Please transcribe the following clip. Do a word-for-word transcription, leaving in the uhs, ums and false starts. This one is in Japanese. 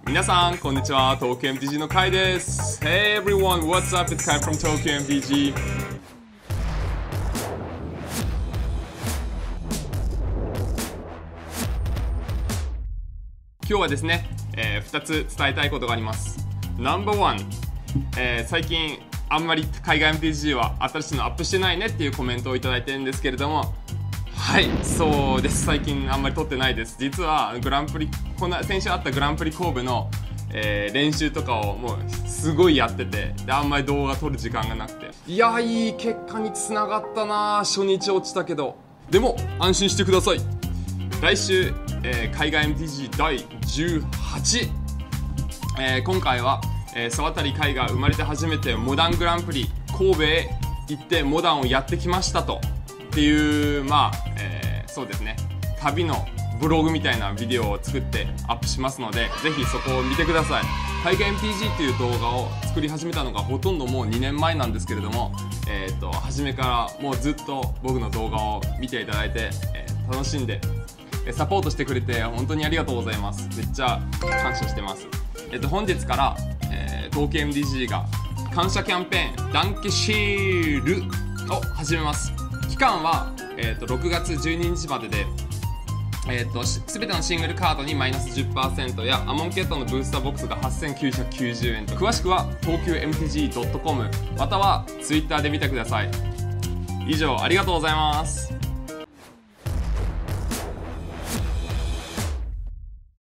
皆さんこんにちは、東京 エムティージー のカイです。 Hey everyone, what's up? It's Kai from Tokyo エムティージー。 今日はですね、えー、ふたつ伝えたいことがあります。 ナンバーワン、えー、最近あんまり海外 エムティージー は新しいのアップしてないねっていうコメントをいただいてるんですけれども、はい、そうです。最近あんまり撮ってないです。実はグランプリ、この先週あったグランプリ神戸の、えー、練習とかをもうすごいやってて、であんまり動画撮る時間がなくて、いやいい結果につながったな。初日落ちたけど、でも安心してください。来週、えー、海外 エムティージー だいじゅうはち、えー、今回は、えー、沢渡海が生まれて初めてモダングランプリ神戸へ行ってモダンをやってきましたとっていう、まあ、えー、そうですね、旅のブログみたいなビデオを作ってアップしますので、ぜひそこを見てください。海外 エムティージー っていう動画を作り始めたのがほとんどもうにねんまえなんですけれども、えーと、初めからもうずっと僕の動画を見ていただいて、えー、楽しんでサポートしてくれて本当にありがとうございます。めっちゃ感謝してます。えっと、本日から、えー、東京 エムティージー が感謝キャンペーンダンケシールを始めます。期間は、えー、とろくがつじゅうににちまでで、えー、と全てのシングルカードにマイナス じゅっパーセント やアモンケットのブースターボックスがはっせんきゅうひゃくきゅうじゅうえんと、詳しくは東京 エムティージー ドットコム または ツイッター で見てください。以上ありがとうございます。